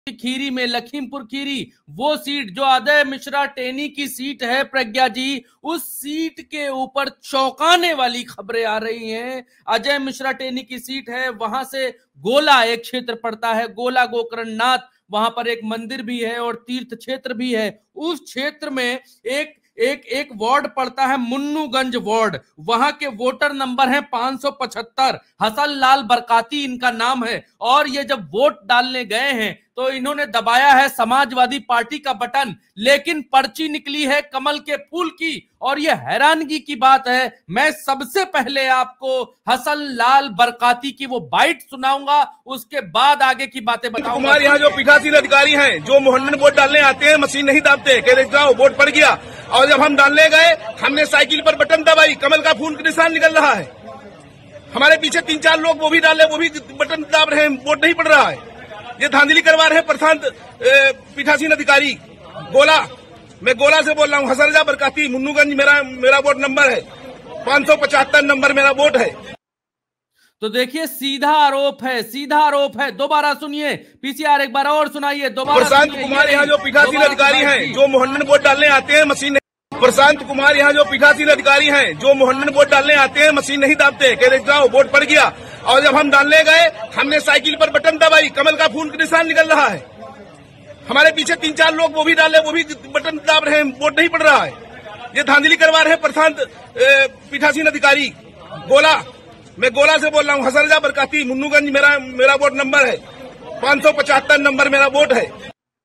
खीरी में, लखीमपुर खीरी, वो सीट जो अजय मिश्रा टेनी की सीट है प्रज्ञा जी, उस सीट के ऊपर चौंकाने वाली खबरें आ रही हैं। अजय मिश्रा टेनी की सीट है, वहां से गोला एक क्षेत्र पड़ता है, गोला गोकर्णनाथ, वहां पर एक मंदिर भी है और तीर्थ क्षेत्र भी है। उस क्षेत्र में एक एक एक वार्ड पड़ता है, मुन्नूगंज वार्ड, वहां के वोटर नंबर है 575। हसन लाल बरकाती इनका नाम है और ये जब वोट डालने गए हैं तो इन्होंने दबाया है समाजवादी पार्टी का बटन, लेकिन पर्ची निकली है कमल के फूल की। और ये हैरानगी की बात है, मैं सबसे पहले आपको हसन लाल बरकाती की वो बाइट सुनाऊंगा, उसके बाद आगे की बातें बताऊंगा। कुमार यहाँ जो पीठासीन अधिकारी हैं, जो मोहल्ले में वोट डालने आते हैं, मशीन नहीं दाबते, कह रहे जाओ वोट पड़ गया। और जब हम डालने गए, हमने साइकिल पर बटन दबाई, कमल का फूल का निशान निकल रहा है। हमारे पीछे 3-4 लोग वो भी डाले, वो भी बटन दाब रहे हैं, वोट नहीं पड़ रहा है। ये धांधली करवा रहे हैं प्रशांत पीठासीन अधिकारी। गोला, मैं गोला से बोल रहा हूँ, हसरजा बरकाती, मुन्नूगंज मेरा वोट नंबर है, 575 नंबर मेरा वोट है। तो देखिए सीधा आरोप है, सीधा आरोप है। दोबारा सुनिए पीसीआर, एक बार और सुनाइए दोबारा। प्रशांत कुमार यहाँ जो पीठासीन अधिकारी हैं, जो मोहल्ले में वोट डालने आते हैं, मशीन प्रशांत कुमार यहाँ जो पीठासीन अधिकारी हैं, जो मोहल्ले में वोट डालने आते हैं, मशीन नहीं दाबते, कह रहे जाओ वोट पड़ गया। और जब हम डालने गए, हमने साइकिल पर बटन दबाई, कमल का फूल का निशान निकल रहा है। हमारे पीछे 3-4 लोग वो भी डाले, वो भी बटन दाब रहे हैं, वोट नहीं पड़ रहा है। ये धांधली करवा रहे हैं प्रशांत पीठासीन अधिकारी। गोला, मैं गोला से बोल रहा हूँ, हसरजा बरकाती, मुन्नूगंज मेरा वोट नंबर है, 575 नंबर मेरा वोट है।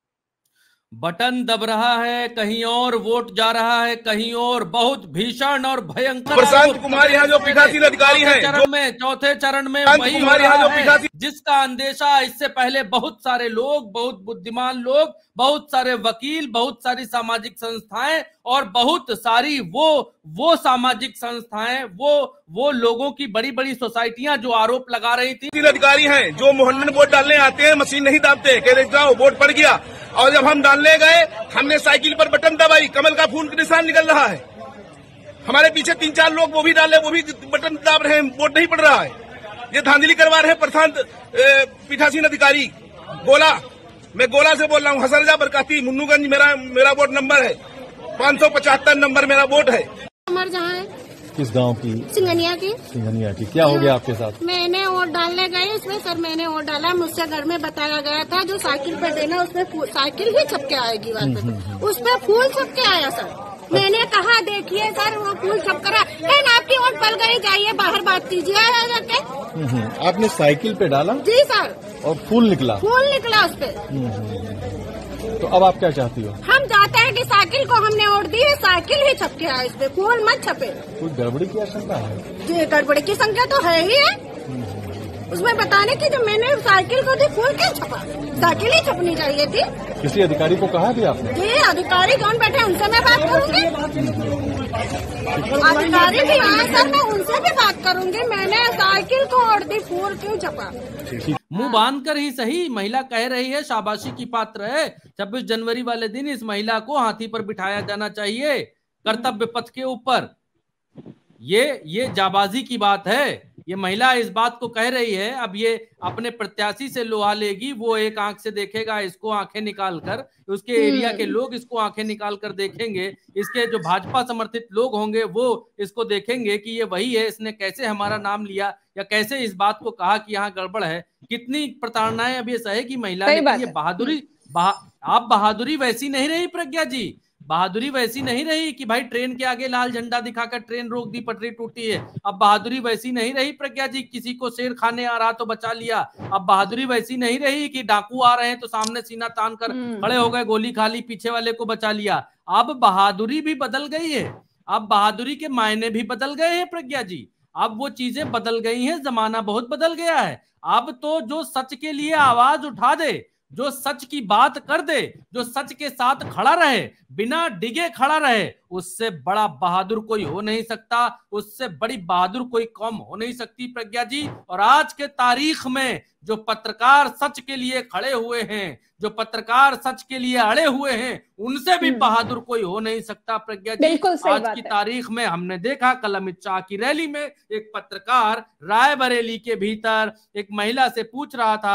बटन दब रहा है, कहीं और वोट जा रहा है, कहीं और। बहुत भीषण और भयंकर। प्रशांत कुमार यहाँ जो पीठासीन अधिकारी हैं, चौथे चरण में वही हो रहा है, जिसका अंदेशा इससे पहले बहुत सारे लोग, बहुत बुद्धिमान लोग, बहुत सारे वकील, बहुत सारी सामाजिक संस्थाएं और बहुत सारी वो सामाजिक संस्थाएं, वो लोगों की बड़ी बड़ी सोसाइटियां जो आरोप लगा रही थी। अधिकारी हैं, जो मोहल्ले में वोट डालने आते हैं, मशीन नहीं दाबते, कह रहे जाओ वोट पड़ गया। और जब हम डालने गए, हमने साइकिल पर बटन दबाई, कमल का फूल का निशान निकल रहा है। हमारे पीछे 3-4 लोग वो भी डाले, वो भी बटन दाब रहे हैं, वोट नहीं पड़ रहा है। ये धांधली करवा रहे हैं प्रशांत पीठासीन अधिकारी। गोला, मैं गोला से बोल रहा हूँ, हसरजा बरकाती, मुन्नूगंज मेरा वोट नंबर है, 575 नंबर मेरा वोट है। हमारे जहाँ है किस गांव की? सिंघनिया की। सिंघनिया की। क्या हो गया आपके साथ? मैंने वोट डालने गई, उसमें सर मैंने वोट डाला, मुझसे घर में बताया गया था जो साइकिल पे देना, उसमें साइकिल ही छपके आएगी, उसमें फूल छपके आया सर। मैंने कहा देखिए सर वो फूल छप कर आपकी वोट पड़ गई, जाइए बाहर बात कीजिए जाके। आपने साइकिल पे डाला? जी सर। और फूल निकला? फूल निकला उस पे। तो अब आप क्या चाहती हो? हम चाहते हैं कि साइकिल को हमने वोट दी है, साइकिल ही छपके आए, इस पे फूल मत छपे। कोई गड़बड़ी की आशंका है? जी गड़बड़ी की संख्या तो है ही है। उसमें बताने की जब मैंने साइकिल को दी, फूल क्यों छपा? साइकिल ही छपनी चाहिए थी। किसी अधिकारी को कहा भी आपने? जी अधिकारी कौन बैठे, उनसे मैं बात करूंगी। अधिकारी भी आए सर, मैं उनसे भी बात करूंगी। मैंने साइकिल को वोट दी, फूल क्यों छपा? मुंह बांध कर ही सही, महिला कह रही है, शाबाशी की पात्र है। 26 जनवरी वाले दिन इस महिला को हाथी पर बिठाया जाना चाहिए, कर्तव्य पथ के ऊपर। ये जाबाजी की बात है। ये महिला इस बात को कह रही है। अब ये अपने प्रत्याशी से लोहा लेगी, वो एक आंख से देखेगा इसको आंखें निकाल कर, उसके एरिया के लोग इसको आंखें निकाल कर देखेंगे, इसके जो भाजपा समर्थित लोग होंगे वो इसको देखेंगे कि ये वही है, इसने कैसे हमारा नाम लिया या कैसे इस बात को कहा कि यहाँ गड़बड़ है। कितनी प्रताड़नाएं अब ये सहेगी महिला ने। ये बहादुरी आप बहादुरी वैसी नहीं रही प्रज्ञा जी, बहादुरी वैसी नहीं रही कि भाई ट्रेन के आगे लाल झंडा दिखाकर ट्रेन रोक दी, पटरी टूटी है। अब बहादुरी वैसी नहीं रही प्रज्ञा जी, किसी को शेर खाने आ रहा तो बचा लिया। अब बहादुरी वैसी नहीं रही कि डाकू आ रहे हैं तो सामने सीना तान कर खड़े हो गए, गोली खा ली, पीछे वाले को बचा लिया। अब बहादुरी भी बदल गई है, अब बहादुरी के मायने भी बदल गए हैं प्रज्ञा जी। अब वो चीजें बदल गई हैं, जमाना बहुत बदल गया है। अब तो जो सच के लिए आवाज उठा दे, जो सच की बात कर दे, जो सच के साथ खड़ा रहे, बिना डिगे खड़ा रहे, उससे बड़ा बहादुर कोई हो नहीं सकता, उससे बड़ी बहादुर कोई कौम हो नहीं सकती प्रज्ञा जी। और आज के तारीख में जो पत्रकार सच के लिए खड़े हुए हैं, जो पत्रकार सच के लिए अड़े हुए हैं, उनसे भी बहादुर कोई हो नहीं सकता प्रज्ञा जी। आज की तारीख में हमने देखा कल अमित शाह की रैली में एक पत्रकार रायबरेली के भीतर एक महिला से पूछ रहा था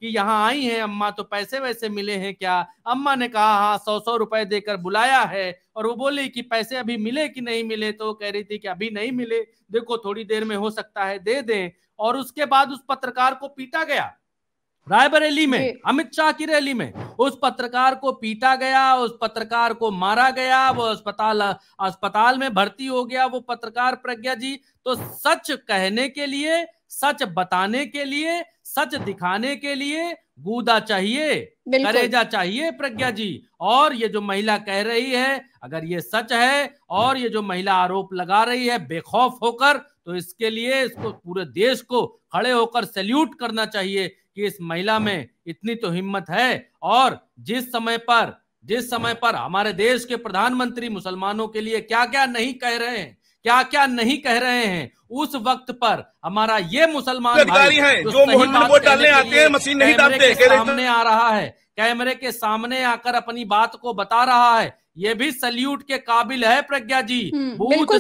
कि यहाँ आई हैं अम्मा तो पैसे वैसे मिले हैं क्या। अम्मा ने कहा हाँ 100 रुपए देकर बुलाया है, और वो बोली कि पैसे अभी मिले कि नहीं मिले, तो कह रही थी कि अभी नहीं मिले, देखो थोड़ी देर में हो सकता है दे दें। और उसके बाद उस पत्रकार को पीटा गया रायबरेली में, अमित शाह की रैली में उस पत्रकार को पीटा गया, उस पत्रकार को मारा गया, वो अस्पताल में भर्ती हो गया वो पत्रकार प्रज्ञा जी। तो सच कहने के लिए, सच बताने के लिए, सच दिखाने के लिए गूदा चाहिए, करेजा चाहिए प्रज्ञा जी। और ये जो महिला कह रही है, अगर ये सच है और ये जो महिला आरोप लगा रही है बेखौफ होकर, तो इसके लिए इसको पूरे देश को खड़े होकर सैल्यूट करना चाहिए कि इस महिला में इतनी तो हिम्मत है। और जिस समय पर हमारे देश के प्रधानमंत्री मुसलमानों के लिए क्या क्या नहीं कह रहे हैं, क्या क्या नहीं कह रहे हैं, उस वक्त पर हमारा ये मुसलमान अधिकारी हैं जो मोहन वोट डालने आते हैं, मशीन नहीं दाबते, सामने आ रहा है, कैमरे के सामने आकर अपनी बात को बता रहा है, ये भी सल्यूट के काबिल है प्रज्ञा जी। बूथ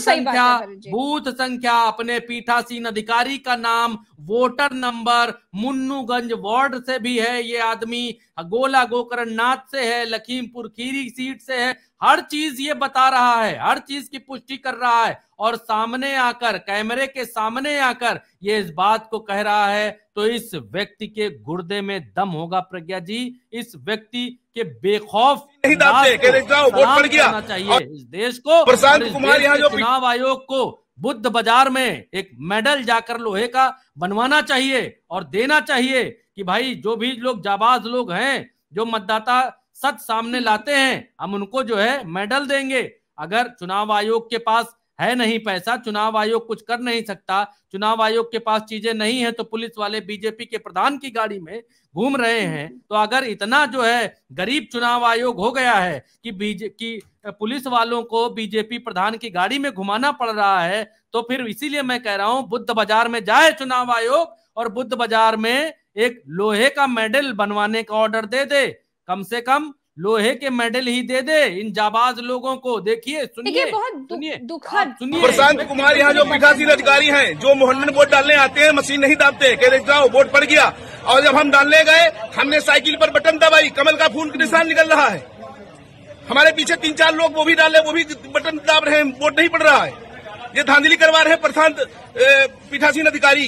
संख्या अपने पीठासीन अधिकारी का नाम, वोटर नंबर, मुन्नूगंज वार्ड से भी है ये आदमी, गोला गोकर्ण नाथ से है, लखीमपुर खीरी सीट से है, हर चीज ये बता रहा है, हर चीज की पुष्टि कर रहा है। और सामने आकर, कैमरे के सामने आकर ये इस बात को कह रहा है, तो इस व्यक्ति के गुर्दे में दम होगा प्रज्ञा जी। इस व्यक्ति के बेखौफ नहीं दाबते, जाओ वोट पड़ गया चाहिए इस देश को। प्रशांत कुमार यहाँ जो चुनाव आयोग को बुद्ध बाजार में एक मेडल जाकर लोहे का बनवाना चाहिए और देना चाहिए कि भाई जो भी लोग जाबाज लोग हैं, जो मतदाता सच सामने लाते हैं, हम उनको जो है मेडल देंगे। अगर चुनाव आयोग के पास है नहीं पैसा, चुनाव आयोग कुछ कर नहीं सकता, चुनाव आयोग के पास चीजें नहीं है, तो पुलिस वाले बीजेपी के प्रधान की गाड़ी में घूम रहे हैं। तो अगर इतना जो है गरीब चुनाव आयोग हो गया है कि पुलिस वालों को बीजेपी प्रधान की गाड़ी में घुमाना पड़ रहा है, तो फिर इसीलिए मैं कह रहा हूं बुद्ध बाजार में जाए चुनाव आयोग और बुद्ध बाजार में एक लोहे का मेडल बनवाने का ऑर्डर दे दे, कम से कम लोहे के मेडल ही दे दे इन जाबाज लोगों को। देखिए, सुनिए, सुनिए, दुखद सुनिए। प्रशांत कुमार यहाँ जो पीठासीन अधिकारी हैं जो मोहन वोट डालने आते हैं, मशीन नहीं दाबते, कह जाओ वोट पड़ गया। और जब हम डालने गए, हमने साइकिल पर बटन दबाई, कमल का फूल का निशान निकल रहा है। हमारे पीछे 3-4 लोग वो भी डाले, वो भी बटन दाब रहे हैं, वोट नहीं पड़ रहा है। ये धांधली करवा रहे हैं प्रशांत पीठासीन अधिकारी।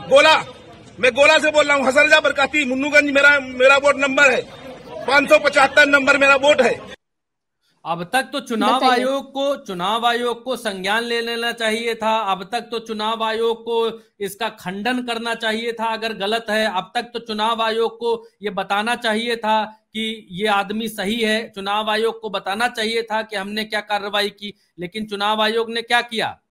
मैं गोला से बोल रहा हूँ, हसरजा बरकाती, मुन्नूगंज मेरा वोट नंबर है, 575 नंबर मेरा वोट है। अब तक तो चुनाव आयोग को संज्ञान ले लेना चाहिए था। अब तक तो चुनाव आयोग को इसका खंडन करना चाहिए था अगर गलत है। अब तक तो चुनाव आयोग को ये बताना चाहिए था कि ये आदमी सही है। चुनाव आयोग को बताना चाहिए था कि हमने क्या कार्रवाई की, लेकिन चुनाव आयोग ने क्या किया,